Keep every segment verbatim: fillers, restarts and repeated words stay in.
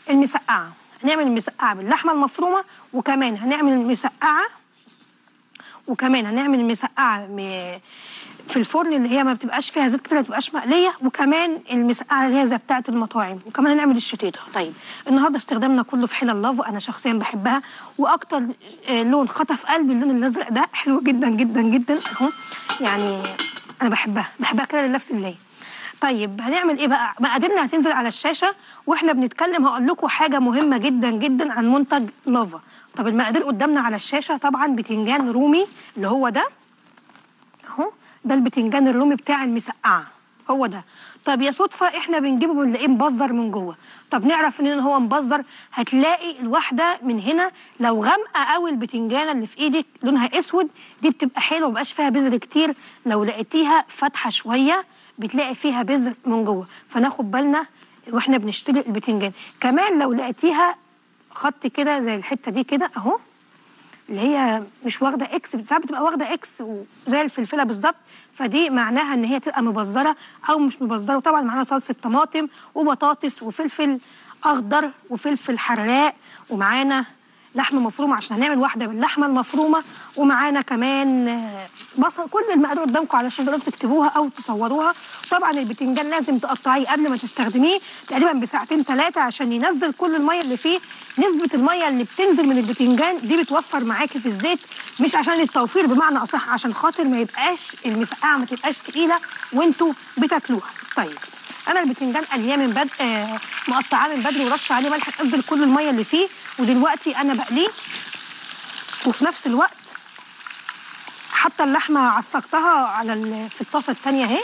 المسقعه. هنعمل المسقعه باللحمه المفرومه، وكمان هنعمل المسقعه وكمان هنعمل المسقعه في الفرن اللي هي ما بتبقاش فيها زيت كده، ما بتبقاش مقليه، وكمان المسقعه اللي هي زي بتاعه المطاعم، وكمان هنعمل الشتيته. طيب النهارده استخدامنا كله في حلل لافا، انا شخصيا بحبها، واكتر لون خطف قلبي اللون الازرق ده، حلو جدا جدا جدا اهو، يعني انا بحبها بحبها كده لله في الله. طيب هنعمل ايه بقى؟ مقاديرنا هتنزل على الشاشه، واحنا بنتكلم هقول لكم حاجه مهمه جدا جدا عن منتج لافا. طب المقادير قدامنا على الشاشه، طبعا بتنجان رومي اللي هو ده اهو، ده البتنجان الرومي بتاع المسقعه هو ده. طب يا صدفه احنا بنجيبه بنلاقيه مبزر من جوه. طب نعرف منين ان هو مبزر؟ هتلاقي الواحده من هنا لو غامقه قوي البتنجانه اللي في ايدك لونها اسود، دي بتبقى حلوه مبقاش فيها بذر كتير. لو لقيتيها فاتحه شويه بتلاقي فيها بذر من جوه، فناخد بالنا واحنا بنشتري البتنجان. كمان لو لقيتيها خط كده زي الحته دي كده اهو، اللي هي مش واخده اكس، ساعات بتبقى واخده اكس وزي الفلفله بالظبط، فدي معناها ان هي تبقى مبزره او مش مبزره. وطبعا معانا صلصه طماطم وبطاطس وفلفل اخضر وفلفل حراق، ومعانا لحمه مفرومه عشان هنعمل واحده باللحمه المفرومه، ومعانا كمان بصل. كل المقادير قدامكم علشان تقدروا تكتبوها او تصوروها. طبعا البتنجان لازم تقطعيه قبل ما تستخدميه تقريبا بساعتين ثلاثه عشان ينزل كل الميه اللي فيه. نسبه الميه اللي بتنزل من البتنجان دي بتوفر معاكي في الزيت، مش عشان التوفير بمعنى اصح، عشان خاطر ما يبقاش المسقعه ما تبقاش تقيله وانتوا بتاكلوها. طيب انا البتنجان قليه من بدري، آه مقطعاه من بدري ورشه عليه ملح تنزل كل الميه اللي فيه، ودلوقتي انا بقليه، وفي نفس الوقت حتى اللحمه عصقتها على في الطاسه الثانيه اهي.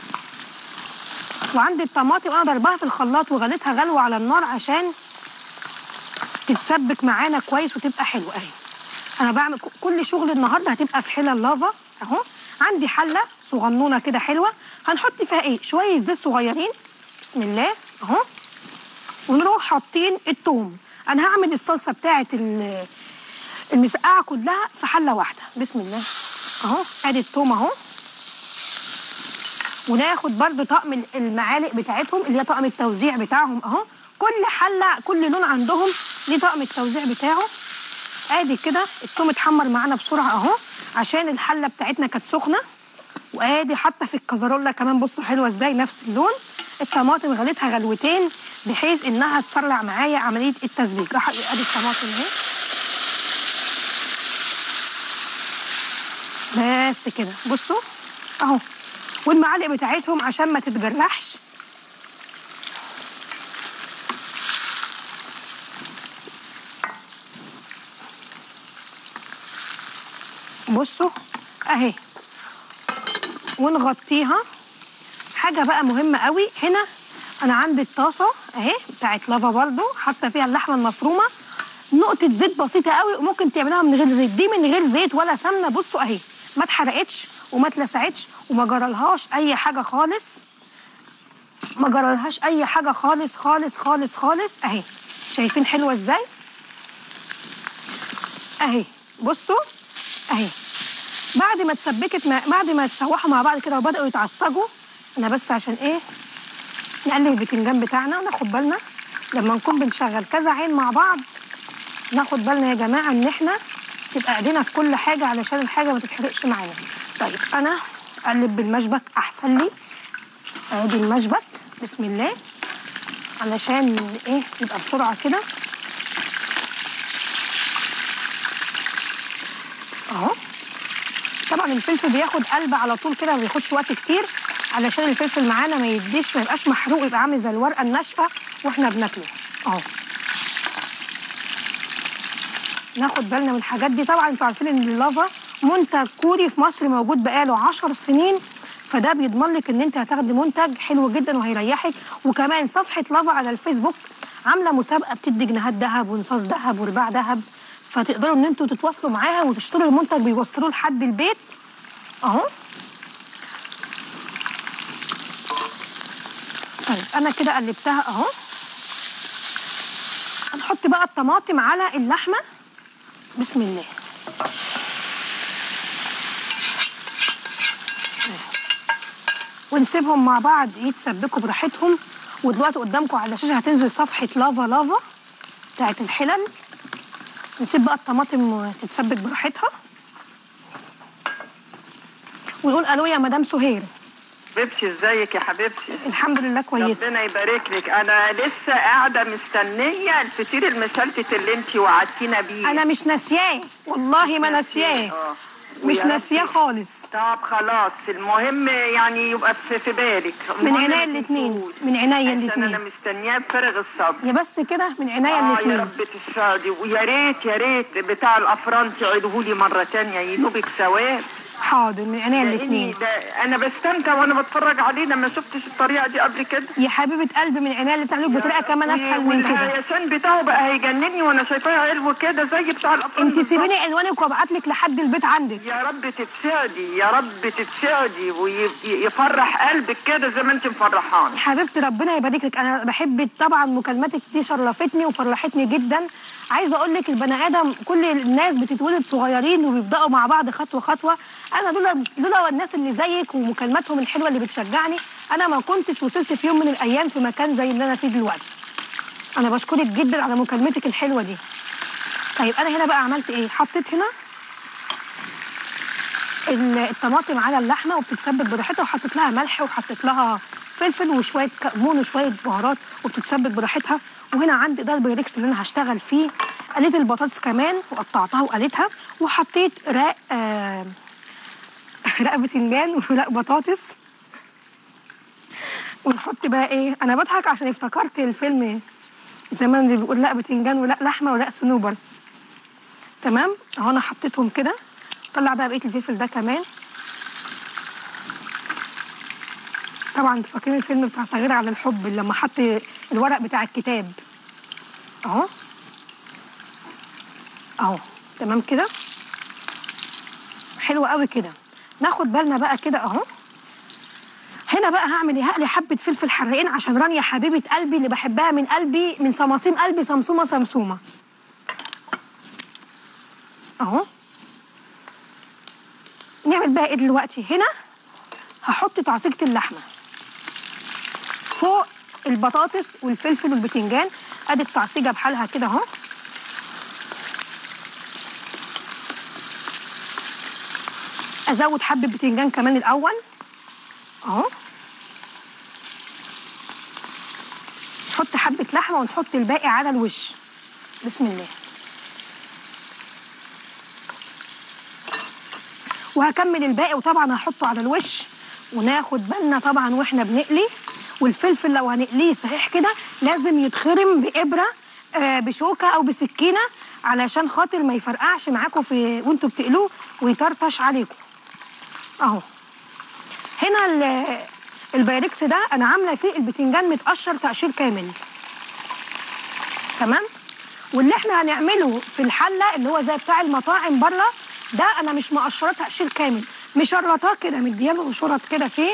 وعندي الطماطم انا ضربها في الخلاط وغليتها غلوه على النار عشان تتسبك معانا كويس وتبقى حلوه اهي. انا بعمل كل شغل النهارده هتبقى في حلل لافا اهو. عندي حله صغنونه كده حلوه، هنحط فيها ايه؟ شويه زيت صغيرين بسم الله اهو، ونروح حاطين الثوم. انا هعمل الصلصه بتاعه المسقعه كلها في حله واحده بسم الله اهو. ادي الثوم اهو، وناخد برده طقم المعالق بتاعتهم اللي هي طقم التوزيع بتاعهم اهو. كل حله كل لون عندهم ليه طقم التوزيع بتاعه. ادي كده الثوم اتحمر معانا بسرعه اهو عشان الحله بتاعتنا كانت سخنه. وادي حتى في الكزرولة كمان بصوا حلوه ازاي نفس اللون. الطماطم غليتها غلوتين بحيث انها تسرع معايا عمليه التسبيك. راح ادي الطماطم اهي بس كده بصوا اهو، والمعالق بتاعتهم عشان ما تتجرحش بصوا اهي، ونغطيها. حاجه بقى مهمه قوي هنا، انا عندي الطاسه اهي بتاعت لافا برضو حاطه فيها اللحمه المفرومه، نقطه زيت بسيطه قوي، وممكن تعملوها من غير زيت، دي من غير زيت ولا سمنه. بصوا اهي ما اتحرقتش وما اتلسعتش وما جرالهاش اي حاجه خالص، ما جرالهاش اي حاجه خالص خالص خالص خالص اهي. شايفين حلوه ازاي اهي؟ بصوا اهي بعد ما اتسبكت بعد ما اتشوحوا مع بعض كده وبداوا يتعصجوا. انا بس عشان ايه نقلب البتنجان بتاعنا وناخد بالنا لما نكون بنشغل كذا عين مع بعض، ناخد بالنا يا جماعه ان احنا تبقى ايدينا في كل حاجه علشان الحاجه ما تتحرقش معانا. طيب انا اقلب بالمشبك احسن لي. ادي المشبك بسم الله علشان ايه يبقى بسرعه كده اهو. طبعا الفلفل بياخد قلب على طول كده ما بياخدش وقت كتير علشان الفلفل معانا ما يديش ما يبقاش محروق، يبقى عامل زي الورقه الناشفه واحنا بناكله اهو. ناخد بالنا من الحاجات دي. طبعا انتوا عارفين ان اللافا منتج كوري في مصر موجود بقاله عشر سنين، فده بيضمن لك ان انت هتاخدي منتج حلو جدا وهيريحك. وكمان صفحه لافا على الفيسبوك عامله مسابقه بتدي جنيهات ذهب ونصاص ذهب ورباع ذهب، فتقدروا ان انتوا تتواصلوا معاها وتشتروا المنتج بيوصلوه لحد البيت اهو. طيب انا كده قلبتها اهو. هنحط بقى الطماطم على اللحمه بسم الله ونسيبهم مع بعض يتسبكوا براحتهم. ودلوقتي قدامكم على الشاشه هتنزل صفحه لافا لافا بتاعت الحلل. نسيب بقى الطماطم تتسبك براحتها ونقول الو يا مدام سهير. حبيبتي ازيك يا حبيبتي؟ الحمد لله كويسه. ربنا يبارك لك. انا لسه قاعده مستنيه الفطير المشلتت اللي انت وعدتينا بيه. انا مش ناسياه والله ما ناسياه، مش ناسياه خالص. طب خلاص، المهم يعني يبقى في, في بالك. من عينيا الاثنين، من عينيا الاثنين. انا مستنياه بفارغ الصبر. يا بس كده من عينيا آه الاثنين. يا رب تسعدي، ويا ريت يا ريت بتاع الافران تعيدوه لي مره ثانيه ينوبك ثواب. حاضر من عينيا الاثنين. انا بستمتع وانا بتفرج عليه، ما شفتش الطريقه دي قبل كده. يا حبيبه قلبي من عينيا الاثنين بطريقه كمان اسهل من كده. والهيشان بتاعه بقى هيجنني وانا شايفاه علبه كده زي بتاع الافران. انت سيبيني عنوانك وابعت لك لحد البيت عندك. يا رب تتسعدي، يا رب تتسعدي ويفرح قلبك كده زي ما انت مفرحانه. حبيبتي ربنا يبارك لك. انا بحب طبعا مكالماتك دي، شرفتني وفرحتني جدا. عايزه اقول لك البني ادم كل الناس بتتولد صغيرين وبيبداوا مع بعض خطوه خطوه. انا لولا لولا الناس اللي زيك ومكالماتهم الحلوه اللي بتشجعني انا ما كنتش وصلت في يوم من الايام في مكان زي اللي انا فيه دلوقتي. انا بشكرك جدا على مكالمتك الحلوه دي. طيب انا هنا بقى عملت ايه؟ حطيت هنا الطماطم على اللحمه وبتتسبك براحتها، وحطيت لها ملح وحطيت لها فلفل وشويه كمون وشويه بهارات وبتتسبك براحتها. وهنا عندي ده البايركس اللي انا هشتغل فيه. قليت البطاطس كمان وقطعتها وقليتها، وحطيت رق آه رق بتنجان ورق بطاطس. ونحط بقى ايه، انا بضحك عشان افتكرت الفيلم زمان اللي بيقول لا بتنجان ولا لحمه ولا صنوبر. تمام اهو انا حطيتهم كده. طلع بقى بقيه الفلفل ده كمان. طبعا انتوا فاكرين الفيلم بتاع صغير على الحب لما حط الورق بتاع الكتاب اهو اهو. تمام كده حلو قوي كده. ناخد بالنا بقى كده اهو. هنا بقى هعمل ايه؟ هقلي حبه فلفل حراقين عشان رانيا حبيبه قلبي اللي بحبها من قلبي، من صماصيم قلبي، سمسومه سمسومه اهو. نعمل بقى ايه دلوقتي؟ هنا هحط تعصيجة اللحمه فوق البطاطس والفلفل والبتنجان. ادي التعصيجه بحالها كده اهو. ازود حبه بتنجان كمان الاول اهو. نحط حبه لحمه ونحط الباقي على الوش. بسم الله. وهكمل الباقي وطبعا هحطه على الوش. وناخد بالنا طبعا واحنا بنقلي، والفلفل لو هنقليه صحيح كده لازم يتخرم بإبرة آه بشوكة أو بسكينة علشان خاطر ما يفرقعش معاكم في وانتوا بتقلوه ويطرطش عليكم اهو. هنا البايركس ده انا عامله فيه البتنجان متقشر تقشير كامل. تمام. واللي احنا هنعمله في الحله اللي هو زي بتاع المطاعم بره ده انا مش مقشراه تقشير كامل، مشرطاه كده، مدياله شرط كده فيه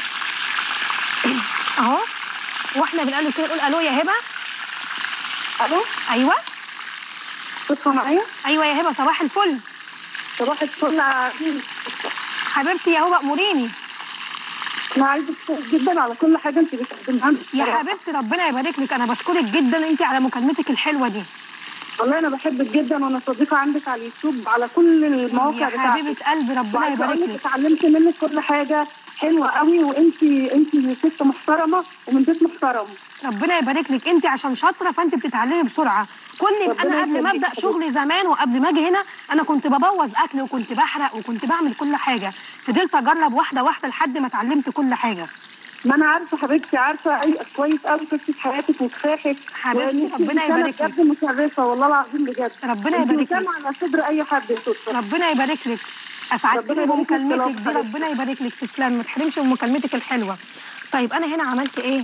اهو. واحنا بنقلب كده نقول الو يا هبه. الو. ايوه. بتصحى معايا؟ ايوه يا هبه صباح الفل. صباح الفل حبيبتي يا هبه اموريني. انا عايزه اشكرك جدا على كل حاجه انت بتقدمها لي يا حبيبتي ربنا يبارك لك. انا بشكرك جدا انت على مكالمتك الحلوه دي. والله انا بحبك جدا وانا صديقه عندك على اليوتيوب على كل المواقع بتاعتك. يا حبيبه قلبي ربنا يبارك لك. اتعلمت منك كل حاجه حلوه قوي، وانت انت ست محترمه ومن بيت محترم. ربنا يبارك لك. انت عشان شاطره فانت بتتعلمي بسرعه. كل انا قبل ما ابدا شغلي زمان وقبل ما اجي هنا انا كنت ببوظ اكل وكنت بحرق وكنت بعمل كل حاجه. فضلت اجرب واحده واحده لحد ما اتعلمت كل حاجه. ما انا عارفه حبيبتي، عارفه اي كويس قوي قصه حياتك وكفاحك. حبيبتي ربنا يبارك لك. بجد مشرفه والله العظيم بجد. ربنا يبارك لك. على صدر اي حد يا ستر. ربنا يبارك لك. اسعدتني بمكالمتك دي. ربنا يبارك لك. تسلم، ما تحرمش من مكالمتك الحلوه. طيب انا هنا عملت ايه؟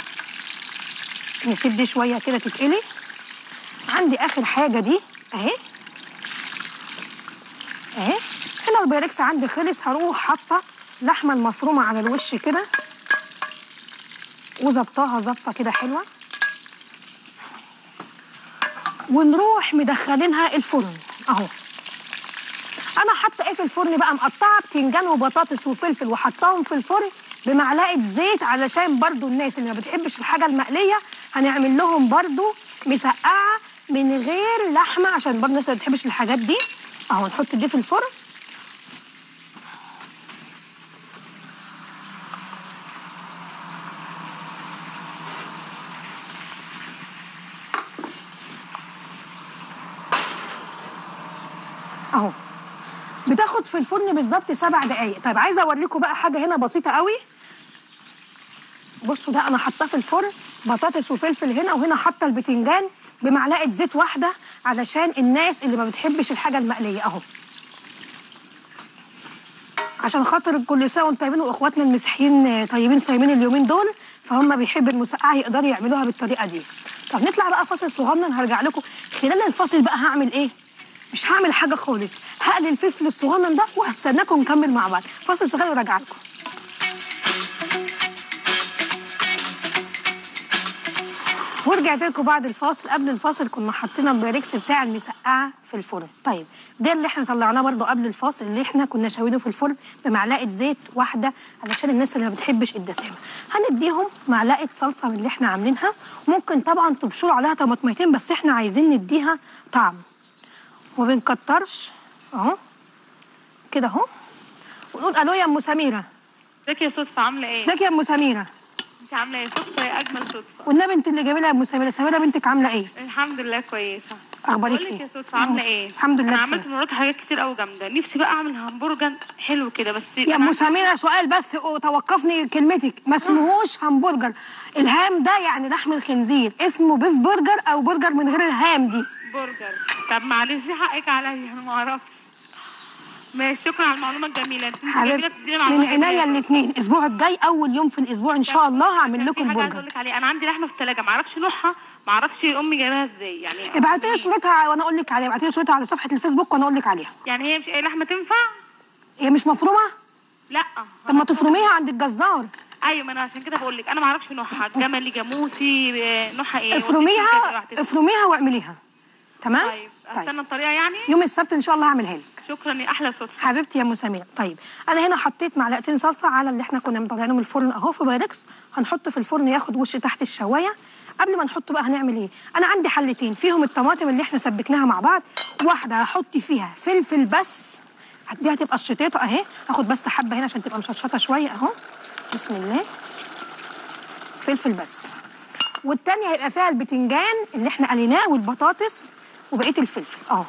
نسيب دي شويه كده تتقلي. عندي اخر حاجه دي اهي اهي. هنا البايركس عندي خلص. هروح حاطه اللحمه المفرومه على الوش كده وظبطاها ظبطه كده حلوه، ونروح مدخلينها الفرن اهو. انا حاطه ايه في الفرن بقى؟ مقطعه بتنجان وبطاطس وفلفل وحطاهم في الفرن بمعلقه زيت، علشان برضو الناس اللي ما بتحبش الحاجه المقليه هنعمل لهم برضو مسقعه من غير لحمه، عشان برضو الناس اللي ما بتحبش الحاجات دي. اهو نحط دي في الفرن. اهو بتاخد في الفرن بالظبط سبع دقايق. طيب عايزه اوريكم بقى حاجه هنا بسيطه قوي. بصوا ده انا حاطاه في الفرن، بطاطس وفلفل هنا، وهنا حاطه البتنجان بمعلقه زيت واحده علشان الناس اللي ما بتحبش الحاجه المقليه. اهو عشان خاطر كل سنه وانتم طيبين، واخواتنا المسيحيين طيبين صايمين اليومين دول، فهم بيحبوا المسقعه يقدروا يعملوها بالطريقه دي. طب نطلع بقى فاصل صغنن، هرجع لكم خلال الفاصل بقى هعمل ايه؟ مش هعمل حاجه خالص، هقلي الفلفل الصغنن ده وهستناكم نكمل مع بعض. فاصل صغير وراجع لكم. ورجعت لكم بعد الفاصل. قبل الفاصل كنا حاطين البايركس بتاع المسقعه في الفرن. طيب ده اللي احنا طلعناه برده قبل الفاصل، اللي احنا كنا شاوينه في الفرن بمعلقه زيت واحده علشان الناس اللي ما بتحبش الدسامه. هنديهم معلقه صلصه من اللي احنا عاملينها، ممكن طبعا تبشروا عليها طماطميتين، بس احنا عايزين نديها طعم وما بنكترش. اهو كده اهو. ونقول الو يا ام سميره. ازيك يا صدفه، عامله ايه؟ ازيك يا ام سميره؟ انت عامله ايه؟ صدفه يا اجمل صدفه. والنبي انت اللي جايبه لها يا ام سميره. سميره بنتك عامله ايه؟ الحمد لله كويسه. اخبارك ايه؟ ايه؟ بقول لك يا صدفه عامله ايه؟ الحمد لله. انا عملت مرات حاجات كتير قوي جامده، نفسي بقى اعمل همبرجر حلو كده. بس يا ام سميره سؤال بس توقفني كلمتك، ما اسمهوش همبرجر. الهام ده يعني لحم الخنزير، اسمه بيف برجر او برجر من غير الهام دي. برجر. طب معلش حقك عليا، انا ما اعرفش. ماشي، شكرا على المعلومه الجميله. انت حبيبتي من عينيا الاثنين. الاسبوع الجاي اول يوم في الاسبوع ان شاء الله هعمل لكم البرجر. البرجر. اقول لك عليه، انا عندي لحمه في الثلاجه ما اعرفش نوعها، ما اعرفش امي جايباها ازاي يعني. ابعتي لي صورتها وانا اقول لك عليها. ابعتي لي صورتها على صفحه الفيسبوك وانا اقول لك عليها. يعني هي مش اي لحمه تنفع؟ هي مش مفرومه؟ لا. طب ما تفرميها عند الجزار. ايوه، ما انا عشان كده بقول لك انا ما اعرفش نوعها، جملي جاموسي نوعها ايه. افرميها افرميها واعمليها. تمام؟ طيب استنى الطريقه يعني يوم السبت ان شاء الله هعملها لك. شكرا يا احلى صدفه حبيبتي يا ام سميره. طيب انا هنا حطيت معلقتين صلصه على اللي احنا كنا مطلعينه من الفرن اهو في بايركس، هنحطه في الفرن ياخد وش تحت الشوايه. قبل ما نحطه بقى هنعمل ايه؟ انا عندي حلتين فيهم الطماطم اللي احنا سبكناها مع بعض، واحده هحط فيها فلفل بس، دي هتبقى الشطيطه اهي، هاخد بس حبه هنا عشان تبقى مشطشطه شويه اهو. بسم الله. فلفل بس. والتانيه هيبقى فيها البتنجان اللي احنا قليناه والبطاطس وبقيه الفلفل اهو.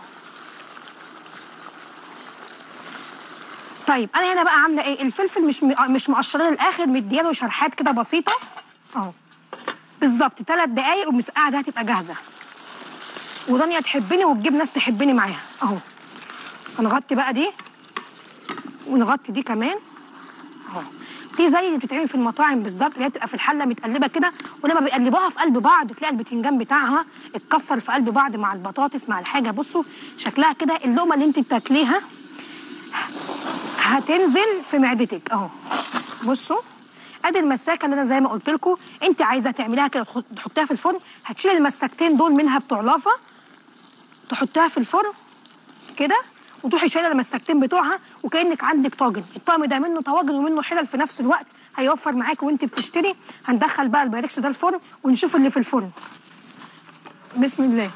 طيب انا هنا بقى عامله ايه؟ الفلفل مش مش مقشراه للاخر، مدياله شرحات كده بسيطه اهو بالظبط. ثلاث دقايق والمسقعه دي هتبقى جاهزه. ورانيا تحبني وتجيب ناس تحبني معاها اهو. هنغطي بقى دي ونغطي دي كمان اهو. دي زي اللي بتتعمل في المطاعم بالظبط، اللي هي بتبقى في الحله متقلبه كده، ولما بيقلبوها في قلب بعض تلاقي البتنجان بتاعها اتكسر في قلب بعض مع البطاطس مع الحاجه. بصوا شكلها كده، اللقمه اللي انت بتاكليها هتنزل في معدتك اهو. بصوا ادي المساكه اللي انا زي ما قلت لكم، انت عايزه تعمليها كده تحطيها في الفرن، هتشيلي المساكتين دول منها بتوع لافا تحطيها في الفرن كده، وتروحي شايله المساكتين بتوعها وكانك عندك طاجن. الطقم ده منه طواجن ومنه حلل في نفس الوقت، هيوفر معاكي وانت بتشتري. هندخل بقى البايركس ده الفرن ونشوف اللي في الفرن. بسم الله.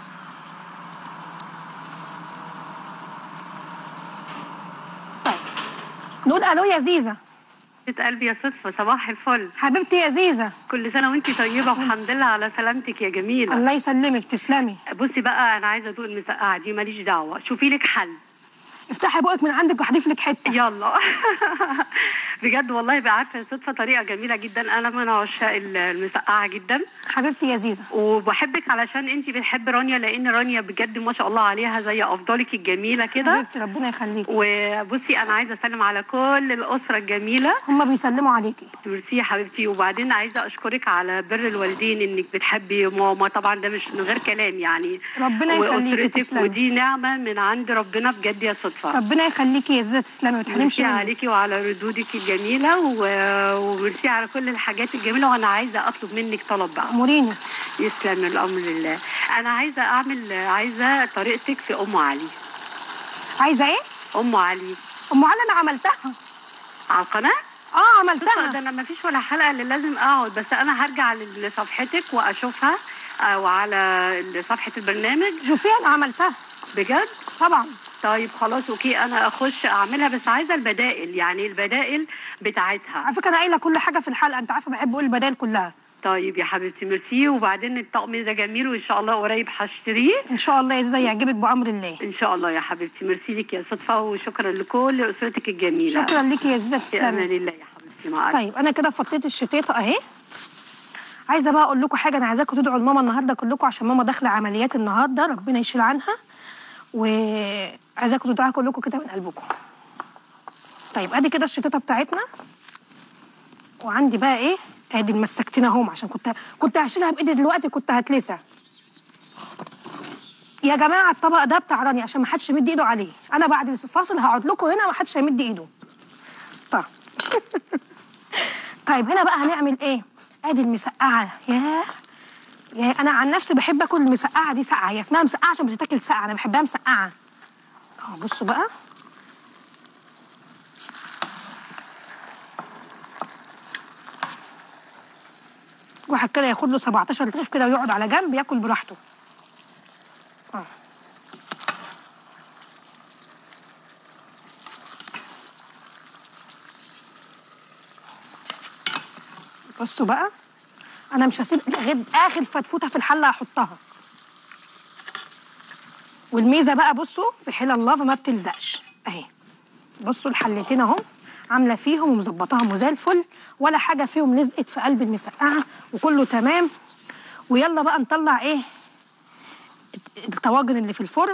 طيب نقول الو يا زيزه. قلبي يا صدفه، صباح الفل حبيبتي يا زيزه. كل سنه وانتي طيبه والحمد لله على سلامتك يا جميله. الله يسلمك تسلمي. بصي بقى، انا عايزه ادوق المسقعه دي، ماليش دعوه، شوفي لك حل. افتحي بقك من عندك وهضيف لك حته. يلا. بجد والله بقى عارفه يا صدفه طريقه جميله جدا، انا من عشاق المسقعه جدا. حبيبتي يا زيزه. وبحبك علشان انت بتحبي رانيا، لان رانيا بجد ما شاء الله عليها زي افضلك الجميله كده. حبيبتي ربنا يخليكي. وبصي انا عايزه اسلم على كل الاسره الجميله. هم بيسلموا عليكي. ميرسي يا حبيبتي. وبعدين عايزه اشكرك على بر الوالدين، انك بتحبي ماما، طبعا ده مش من غير كلام يعني. ربنا يخليكي تسلمي. ودي نعمه من عند ربنا بجد يا صدفه. ربنا يخليكي يا زيزه تسلمي ما تحرمش منك. عليكي وعلى ردودك الجميله و... وميرسي على كل الحاجات الجميله. وانا عايزه اطلب منك طلب بقى. اموريني. يسلم الامر لله. انا عايزه اعمل عايزه طريقتك في ام علي. عايزه ايه؟ ام علي. ام علي انا عملتها على القناه. اه عملتها. ده انا ما فيش ولا حلقه اللي لازم اقعد، بس انا هرجع لصفحتك واشوفها او على صفحه البرنامج. شوفيها انا عملتها بجد؟ طبعا. طيب خلاص اوكي، انا اخش اعملها، بس عايزه البدائل، يعني البدائل بتاعتها. على فكره انا قايله كل حاجه في الحلقه، انت عارفه بحب اقول البدائل كلها. طيب يا حبيبتي ميرسي. وبعدين الطقم ده جميل وان شاء الله قريب هشتريه ان شاء الله. ازاي يعجبك بامر الله ان شاء الله يا حبيبتي. ميرسي لك يا صدفه، وشكرا لكل اسرتك الجميله. شكرا ليكي يا زيزه، في امان تسلمي. الله يا حبيبتي. مع طيب انا كده فطيت الشتيطه اهي. عايزه بقى اقول لكم حاجه، انا عايزاكم تدعوا لماما النهارده كلكم، عشان ماما داخله عمليات النهارده، ربنا يشيل عنها، وعايزاكم تدعوا كلكم كده من قلبكم. طيب ادي كده الشتيطه بتاعتنا، وعندي بقى ايه، ادي المسكتين اهم، عشان كنت كنت هشيلها بايدي دلوقتي كنت هتلسع. يا جماعه الطبق ده بتاع رانيا، عشان ما حدش يمد ايده عليه، انا بعد الفاصل هقعد لكم هنا ما حدش هيمد ايده. طيب طيب هنا بقى هنعمل ايه؟ ادي المسقعه. ياه يا انا عن نفسي بحب اكل المسقعه دي ساقعه، هي اسمها مسقعه عشان بتتاكل ساقعه، انا بحبها مسقعه. اهو بصوا بقى، واحد كده ياخد له سبعتاشر رغيف كده ويقعد على جنب ياكل براحته. اه بصوا بقى، انا مش هسيب غير اخر فتفوته في الحله هحطها. والميزه بقى بصوا في حلى اللافا ما بتلزقش اهي. بصوا الحلتين اهم عامله فيهم ومظبطاهم وزي الفل، ولا حاجه فيهم لزقت في قلب المسقعه وكله تمام. ويلا بقى نطلع ايه الطواجن اللي في الفرن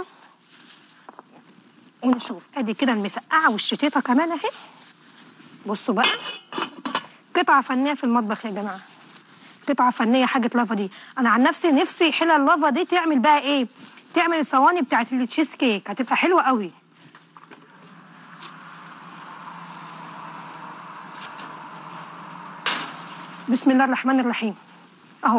ونشوف. ادي كده المسقعه والشتيطه كمان اهي. بصوا بقى، قطعه فنيه في المطبخ يا جماعه، قطعه فنيه حاجه لافا دي. انا عن نفسي نفسي حلى اللافا دي تعمل بقى ايه، تعمل الصواني بتاعت التشيز كيك، هتبقى حلوه قوي. بسم الله الرحمن الرحيم اهو.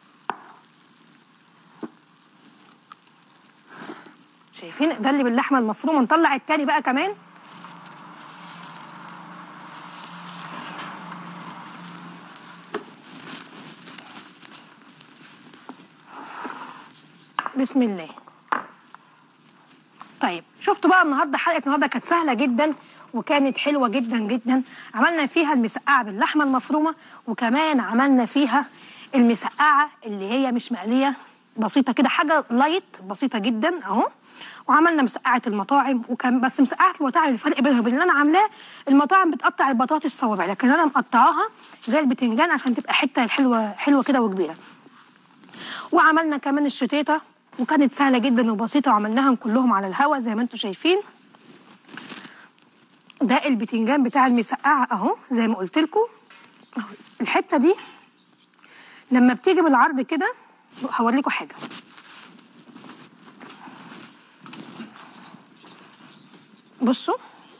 شايفين ده اللي باللحمه المفرومه. نطلع التاني بقى كمان. بسم الله. طيب شفتوا بقى النهارده حلقه النهارده كانت سهله جدا وكانت حلوه جدا جدا. عملنا فيها المسقعه باللحمه المفرومه، وكمان عملنا فيها المسقعه اللي هي مش مقليه، بسيطه كده، حاجه لايت بسيطه جدا اهو. وعملنا مسقعه المطاعم، وكان بس مسقعه المطاعم الفرق بينها وبين اللي انا عاملاه، المطاعم بتقطع البطاطس صوابع، لكن انا مقطعاها زي البتنجان عشان تبقى حته حلوه حلوه كده وكبيره. وعملنا كمان الشتيطه وكانت سهله جدا وبسيطه، وعملناهم كلهم على الهواء زي ما انتم شايفين. ده البتنجان بتاع المسقعه اهو زي ما قلت لكم. الحته دي لما بتيجي بالعرض كده، هوريكم حاجه. بصوا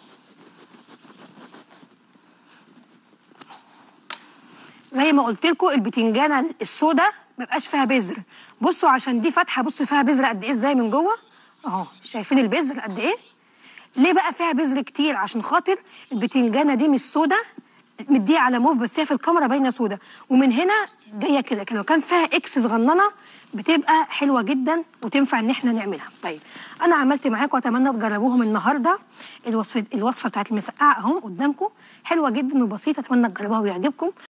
زي ما قلت لكم البتنجانه السوداء ما بقاش فيها بذر. بصوا عشان دي فاتحه، بصوا فيها بذر قد ايه ازاي من جوه اهو. شايفين البذر قد ايه؟ ليه بقى فيها بذر كتير؟ عشان خاطر البتنجانه دي مش سوداء، مديه على موف، بس هي في الكاميرا باينه سوداء، ومن هنا جايه كده. لو كان فيها اكس صغننه بتبقى حلوه جدا وتنفع ان احنا نعملها. طيب انا عملت معاكم، اتمنى تجربوهم النهارده. الوصفه الوصفه بتاعت المسقعه اهو قدامكم، حلوه جدا وبسيطه، اتمنى تجربوها ويعجبكم.